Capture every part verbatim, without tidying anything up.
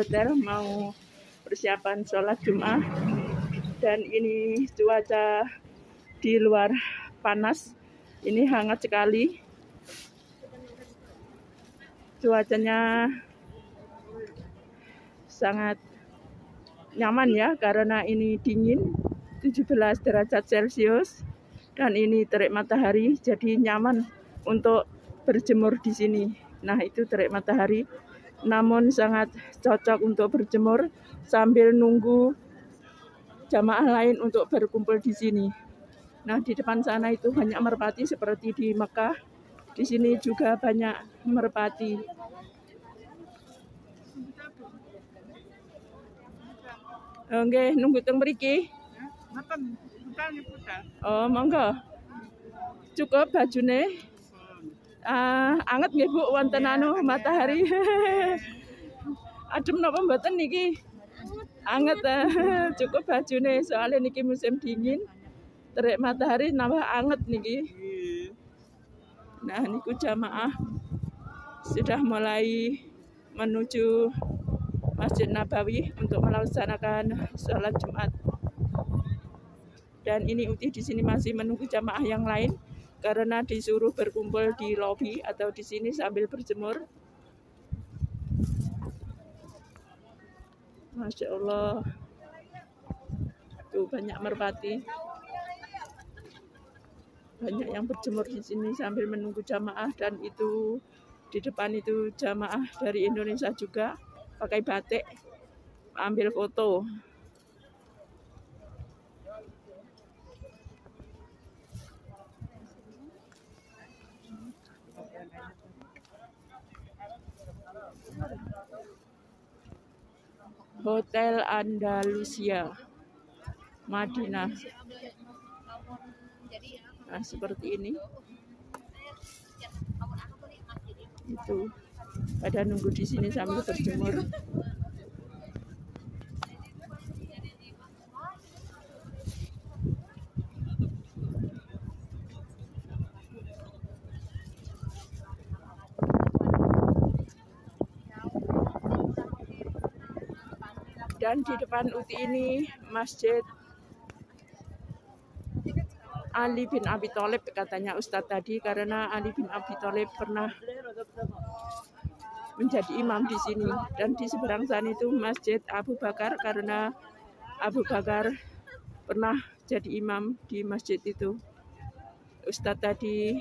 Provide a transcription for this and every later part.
hotel mau persiapan sholat Jumat. Dan ini cuaca di luar panas, ini hangat sekali. Cuacanya sangat nyaman ya, karena ini dingin tujuh belas derajat Celcius dan ini terik matahari, jadi nyaman untuk berjemur di sini. Nah, itu terik matahari, namun sangat cocok untuk berjemur sambil nunggu jamaah lain untuk berkumpul di sini. Nah, di depan sana itu banyak merpati seperti di Mekah. Di sini juga banyak merpati. Oke, nunggu teng mriki. Oh, monggo. Cukup bajune. Ah, anget nggih Bu, wonten anu matahari. Adem napa mboten niki? Anget. Cukup bajune, soalnya niki musim dingin. Terik matahari nambah anget niki. Nah, niku jamaah sudah mulai menuju Masjid Nabawi untuk melaksanakan sholat Jumat. Dan ini Uti di sini masih menunggu jamaah yang lain karena disuruh berkumpul di lobi atau di sini sambil berjemur. Masya Allah, tuh banyak merpati. Banyak yang berjemur di sini sambil menunggu jamaah, dan itu di depan itu jamaah dari Indonesia juga pakai batik ambil foto. Hotel Andalusia Madinah. Nah, seperti ini. Itu pada nunggu di sini sambil berjemur. Dan di depan Uti ini Masjid Ali bin Abi Thalib, katanya Ustadz tadi, karena Ali bin Abi Thalib pernah menjadi imam di sini. Dan di seberang sana itu Masjid Abu Bakar, karena Abu Bakar pernah jadi imam di masjid itu. Ustadz tadi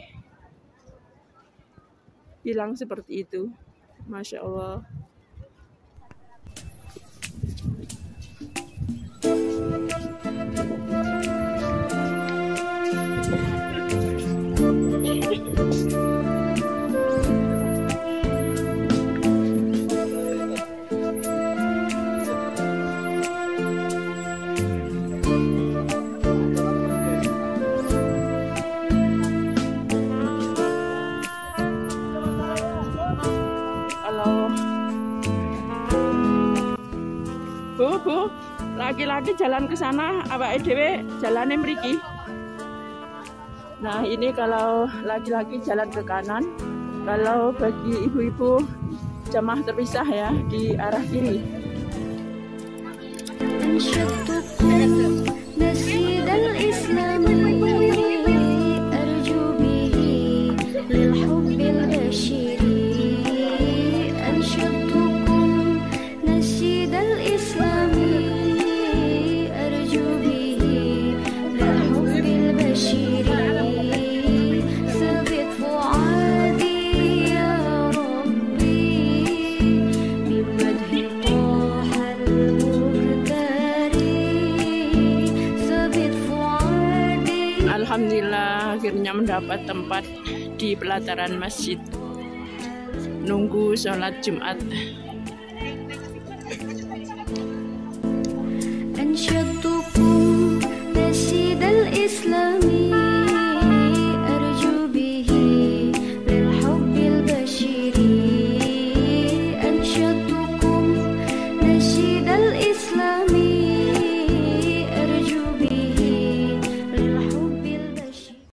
bilang seperti itu. Masya Allah. Bu, Bu, laki-laki jalan ke sana, awake dhewe jalane mriki. Nah, ini kalau laki-laki jalan ke kanan, kalau bagi ibu-ibu jamaah terpisah ya di arah kiri. Alhamdulillah akhirnya mendapat tempat di pelataran masjid nunggu sholat Jumat. أنشدتكم نشيد الإسلامي